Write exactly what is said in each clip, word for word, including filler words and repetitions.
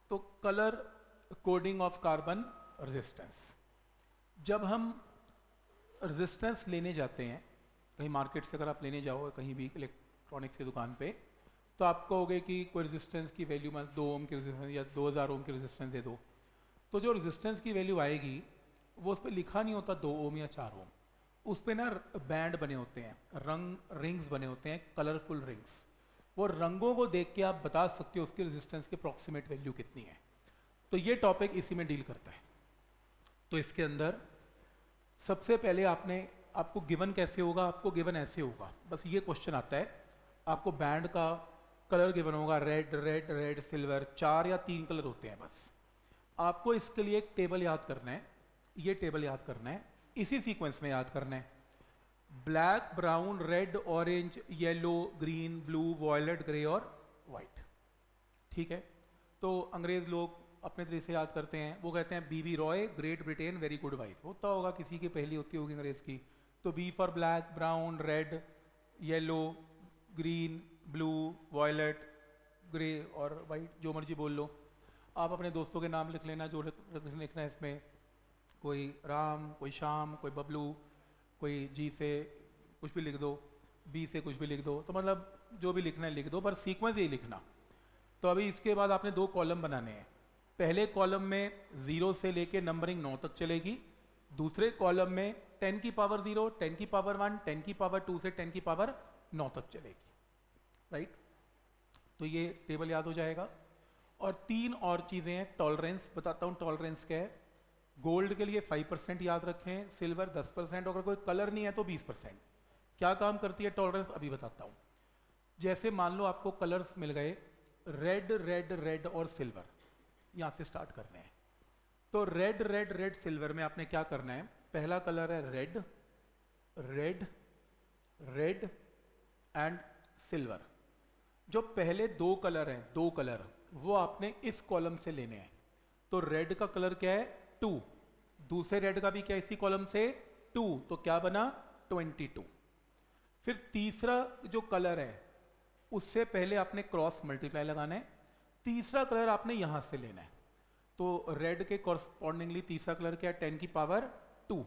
तो colour coding of carbon resistance, जब हम रेजिस्टेंस लेने जाते हैं कहीं मार्केट से, अगर आप लेने जाओ कहीं भी इलेक्ट्रॉनिक्स की दुकान पे, तो आप कहोगे कि कोई रेजिस्टेंस की वैल्यू में दो ओम की रेजिस्टेंस या दो हज़ार ओम की रेजिस्टेंस दे दो, तो जो रेजिस्टेंस की वैल्यू आएगी वो उस पर लिखा नहीं होता दो ओम या चार ओम, उस पर ना बैंड बने होते हैं, रंग रिंग्स बने होते हैं, कलरफुल रिंग्स। वो रंगों को देख के आप बता सकते हो उसकी रेजिस्टेंस की अप्रॉक्सीमेट वैल्यू कितनी है। तो ये टॉपिक इसी में डील करता है। तो इसके अंदर सबसे पहले आपने आपको गिवन कैसे होगा, आपको गिवन ऐसे होगा, बस ये क्वेश्चन आता है, आपको बैंड का कलर गिवन होगा, रेड रेड रेड सिल्वर, चार या तीन कलर होते हैं बस। आपको इसके लिए एक टेबल याद करना है, ये टेबल याद करना है, इसी सीक्वेंस में याद करना है, black brown red orange yellow green blue violet grey और वाइट। ठीक है, तो अंग्रेज लोग अपने तरीके से याद करते हैं, वो कहते हैं BB ROY Great Britain very good wife, होता होगा किसी की पहली होती होगी अंग्रेज की। तो B for black brown red yellow green blue violet grey और वाइट, जो मर्जी बोल लो। आप अपने दोस्तों के नाम लिख लेना जो लिखना है इसमें, कोई राम, कोई श्याम, कोई बबलू, कोई जी से कुछ भी लिख दो, बी से कुछ भी लिख दो, तो मतलब जो भी लिखना है लिख दो, पर सीक्वेंस यही लिखना। तो अभी इसके बाद आपने दो कॉलम बनाने हैं, पहले कॉलम में जीरो से लेके नंबरिंग नौ तक चलेगी, दूसरे कॉलम में टेन की पावर जीरो, टेन की पावर वन, टेन की पावर टू से टेन की पावर नौ तक चलेगी, राइट। तो ये टेबल याद हो जाएगा। और तीन और चीज़ें हैं, टॉलरेंस बताता हूँ, टॉलरेंस क्या है। गोल्ड के लिए फाइव परसेंट याद रखें, सिल्वर दस परसेंट, अगर कोई कलर नहीं है तो बीस परसेंट। क्या काम करती है टॉलरेंस अभी बताता हूँ। जैसे मान लो आपको कलर्स मिल गए रेड रेड रेड और सिल्वर, यहाँ से स्टार्ट करने हैं। तो रेड रेड रेड सिल्वर में आपने क्या करना है, पहला कलर है red red red and silver. जो पहले दो कलर हैं, दो कलर वो आपने इस कॉलम से लेने हैं। तो रेड का कलर क्या है टू, दूसरे रेड का भी क्या इसी कॉलम से टू, तो क्या बना ट्वेंटी टू। फिर तीसरा जो कलर है उससे पहले आपने क्रॉस मल्टीप्लाई लगाना है, तीसरा कलर आपने यहां से लेना है। तो रेड के कॉरस्पॉन्डिंगली तीसरा कलर क्या है टेन की पावर टू।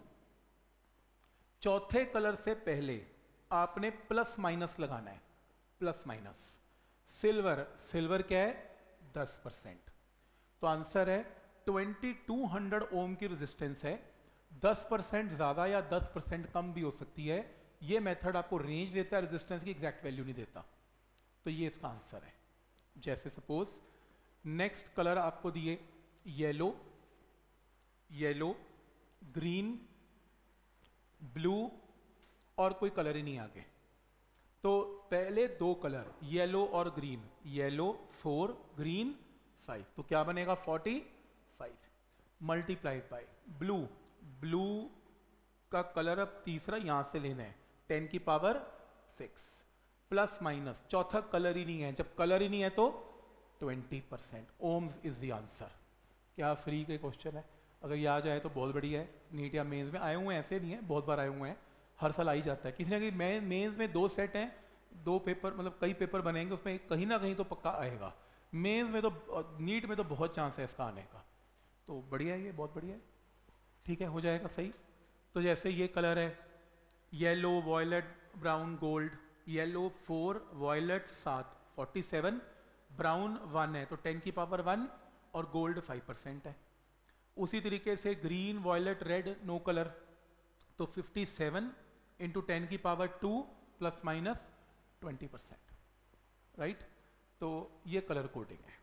चौथे कलर से पहले आपने प्लस माइनस लगाना है, प्लस माइनस। सिल्वर, सिल्वर क्या है दस परसेंट। तो आंसर है ट्वेंटी टू हंड्रेड ओम की रेजिस्टेंस है, दस परसेंट ज्यादा या दस परसेंट कम भी हो सकती है। ये मेथड आपको रेंज देता है, रेजिस्टेंस की एग्जैक्ट वैल्यू नहीं देता। तो ये इसका आंसर है। जैसे सपोज नेक्स्ट कलर आपको दिए येलो येलो ग्रीन ब्लू और कोई कलर ही नहीं आगे। तो पहले दो कलर येलो और green, yellow four green five, तो क्या बनेगा forty five multiplied by blue, blue का कलर अब तीसरा यहां से लेना है टेन की पावर सिक्स, प्लस माइनस चौथा कलर ही नहीं है, जब कलर ही नहीं है तो twenty percent ohms is the answer. क्या फ्री के क्वेश्चन है, अगर ये आ जाए तो बहुत बढ़िया है। नीट या मेंस में आए हुए हैं, ऐसे नहीं है, बहुत बार आए हुए हैं, हर साल आ ही जाता है किसी ना कहीं। मेंस में दो सेट हैं, दो पेपर मतलब कई पेपर बनेंगे, उसमें कहीं ना कहीं तो पक्का आएगा। मेंस में तो, नीट में तो बहुत चांस है इसका आने का। तो बढ़िया है ये, बहुत बढ़िया है, ठीक है, हो जाएगा सही। तो जैसे ये कलर है yellow violet brown gold, yellow four violet सात फोर्टी सेवन, ब्राउन वन है तो टेन की पावर वन और गोल्ड फाइव परसेंट है। उसी तरीके से green violet red no colour, तो फिफ्टी सेवन इंटू टेन की power two plus minus twenty percent, right. तो ये कलर कोडिंग है।